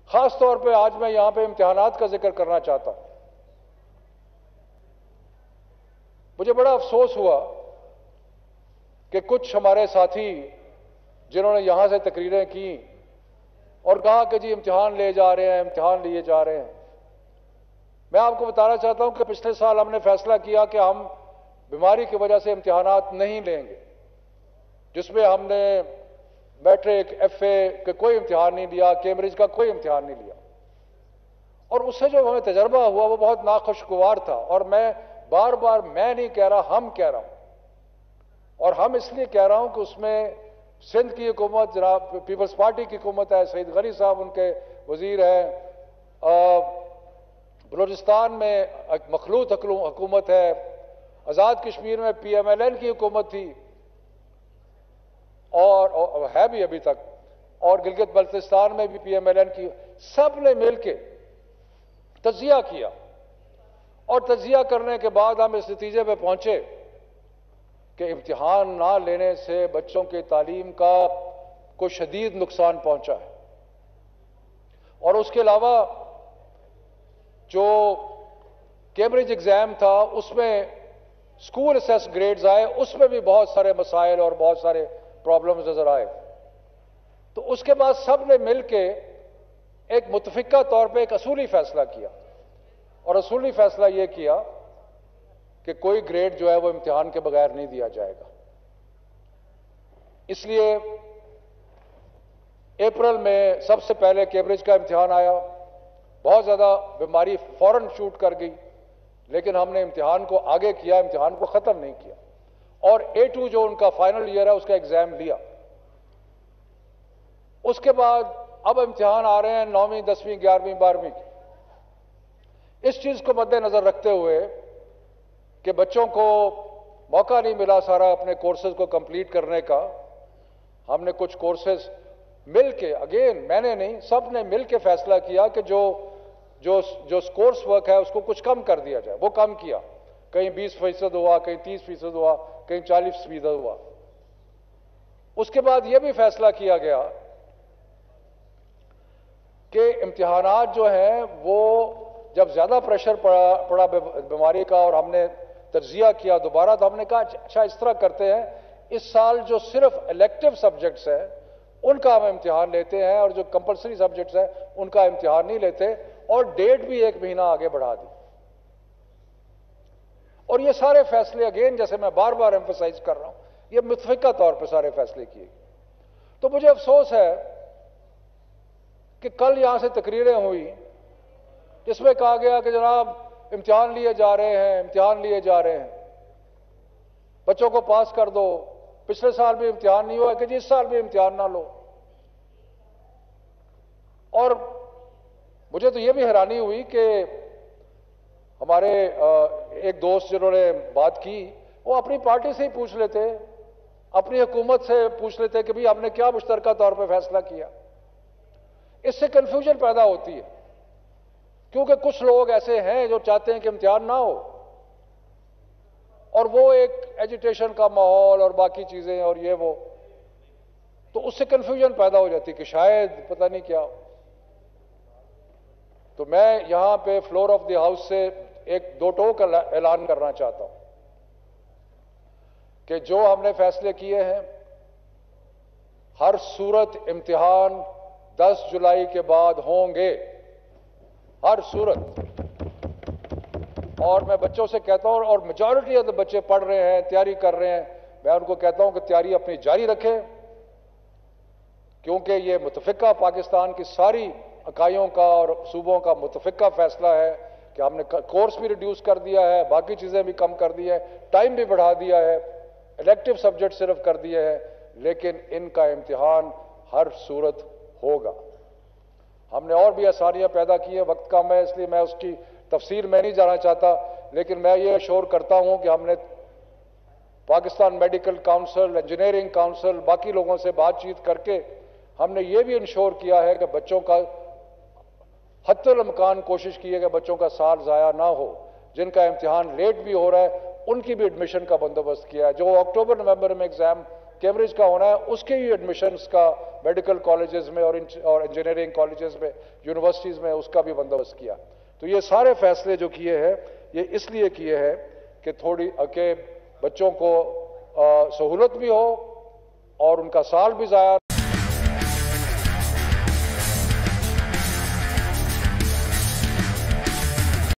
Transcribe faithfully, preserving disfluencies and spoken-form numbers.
خاص طور پہ آج میں یہاں پہ امتحانات کا ذکر کرنا چاہتا ہوں. مجھے بڑا افسوس ہوا کہ کچھ ہمارے ساتھی جنہوں نے یہاں سے تقریریں کی اور کہا کہ جی امتحان لے جا رہے ہیں امتحان لیے جا رہے ہیں. میں آپ کو بتانا چاہتا ہوں کہ پچھلے سال ہم نے فیصلہ کیا کہ ہم بیماری کی وجہ سے امتحانات نہیں لیں گے، جس میں ہم نے میٹرک، ایف اے کا کوئی امتحان نہیں لیا، کیمبرج کا کوئی امتحان نہیں لیا. اور اس سے جو ہمیں تجربہ ہوا وہ بہت ناخوشگوار تھا. اور میں بار بار میں نہیں کہہ رہا، ہم کہہ رہا ہوں. اور ہم اس لیے کہہ رہا ہوں کہ اس میں سندھ کی حکومت، جناب پیپلز پارٹی کی حکومت ہے، سعید غنی صاحب ان کے وزیر ہیں، بلوچستان میں ایک مخلوط حکومت ہے، آزاد کشمیر میں پی ایم ایل این کی حکومت تھی اور ہے بھی ابھی تک، اور گلگت بلتستان میں بھی پی ایم ایل این کی. سب نے مل کے تجزیہ کیا اور تجزیہ کرنے کے بعد ہم اس نتیجے پہ پہنچے کہ امتحان نہ لینے سے بچوں کی تعلیم کا کوئی شدید نقصان پہنچا ہے. اور اس کے علاوہ جو کیمبرج ایگزام تھا اس میں اسکول اسیس گریڈز آئے، اس میں بھی بہت سارے مسائل اور بہت سارے پرابلمز نظر آئے. تو اس کے بعد سب نے مل کے ایک متفقہ طور پہ ایک اصولی فیصلہ کیا، اور اصولی فیصلہ یہ کیا کہ کوئی گریڈ جو ہے وہ امتحان کے بغیر نہیں دیا جائے گا. اس لیے اپریل میں سب سے پہلے کیمبرج کا امتحان آیا. بہت زیادہ بیماری فوراً شوٹ کر گئی، لیکن ہم نے امتحان کو آگے کیا، امتحان کو ختم نہیں کیا. اور اے ٹو جو ان کا فائنل ایئر ہے اس کا ایگزام لیا. اس کے بعد اب امتحان آ رہے ہیں نویں، دسویں، گیارہویں، بارہویں کے. اس چیز کو مد نظر رکھتے ہوئے کہ بچوں کو موقع نہیں ملا سارا اپنے کورسز کو کمپلیٹ کرنے کا، ہم نے کچھ کورسز مل کے، اگین میں نے نہیں، سب نے مل کے فیصلہ کیا کہ جو جو جو کورس ورک ہے اس کو کچھ کم کر دیا جائے. وہ کم کیا، کہیں بیس فیصد ہوا، کہیں تیس فیصد ہوا، کہیں چالیس فیصد ہوا. اس کے بعد یہ بھی فیصلہ کیا گیا کہ امتحانات جو ہیں وہ جب زیادہ پریشر پڑا پڑا بیماری کا اور ہم نے تجزیہ کیا دوبارہ، تو ہم نے کہا اچھا اس طرح کرتے ہیں، اس سال جو صرف الیکٹو سبجیکٹس ہیں ان کا ہم امتحان لیتے ہیں، اور جو کمپلسری سبجیکٹس ہیں ان کا امتحان نہیں لیتے، اور ڈیٹ بھی ایک مہینہ آگے بڑھا دی. اور یہ سارے فیصلے اگین جیسے میں بار بار ایمفسائز کر رہا ہوں، یہ متفقہ طور پہ سارے فیصلے کیے گئے. تو مجھے افسوس ہے کہ کل یہاں سے تقریریں ہوئی جس میں کہا گیا کہ جناب امتحان لیے جا رہے ہیں، امتحان لیے جا رہے ہیں، بچوں کو پاس کر دو. پچھلے سال بھی امتحان نہیں ہوا کہ جی اس سال بھی امتحان نہ لو. اور مجھے تو یہ بھی حیرانی ہوئی کہ ہمارے ایک دوست جنہوں نے بات کی وہ اپنی پارٹی سے ہی پوچھ لیتے، اپنی حکومت سے پوچھ لیتے کہ بھئی ہم نے کیا مشترکہ طور پہ فیصلہ کیا. اس سے کنفیوژن پیدا ہوتی ہے، کیونکہ کچھ لوگ ایسے ہیں جو چاہتے ہیں کہ امتحان نہ ہو، اور وہ ایک ایجیٹیشن کا ماحول اور باقی چیزیں اور یہ وہ، تو اس سے کنفیوژن پیدا ہو جاتی کہ شاید پتہ نہیں کیا. تو میں یہاں پہ فلور آف دی ہاؤس سے ایک دو ٹوک اعلان کرنا چاہتا ہوں کہ جو ہم نے فیصلے کیے ہیں، ہر صورت امتحان دس جولائی کے بعد ہوں گے، ہر صورت. اور میں بچوں سے کہتا ہوں، اور میجورٹی آف دا بچے پڑھ رہے ہیں، تیاری کر رہے ہیں، میں ان کو کہتا ہوں کہ تیاری اپنی جاری رکھیں، کیونکہ یہ متفقہ پاکستان کی ساری اکائیوں کا اور صوبوں کا متفقہ فیصلہ ہے کہ ہم نے کورس بھی ریڈیوس کر دیا ہے، باقی چیزیں بھی کم کر دی ہیں، ٹائم بھی بڑھا دیا ہے، الیکٹو سبجیکٹ صرف کر دیے ہیں، لیکن ان کا امتحان ہر صورت ہوگا. ہم نے اور بھی آسانیاں پیدا کی ہیں، وقت کم ہے اس لیے میں اس کی تفصیل میں نہیں جانا چاہتا، لیکن میں یہ اشور کرتا ہوں کہ ہم نے Pakistan medical council, engineering council, باقی لوگوں سے بات چیت کر کے ہم نے یہ بھی انشور کیا ہے کہ بچوں کا حتی الامکان کوشش کی ہے کہ بچوں کا سال ضائع نہ ہو. جن کا امتحان لیٹ بھی ہو رہا ہے ان کی بھی ایڈمیشن کا بندوبست کیا ہے. جو اکتوبر نومبر میں ایگزام कैम्ब्रिज का होना है, उसके ही एडमिशन्स का मेडिकल कॉलेजेस में और और इंजीनियरिंग कॉलेजेस में, यूनिवर्सिटीज़ में उसका भी बंदोबस्त किया। तो ये सारे फैसले जो किए हैं ये इसलिए किए हैं कि थोड़ी के बच्चों को सहूलत भी हो और उनका साल भी ज़ाया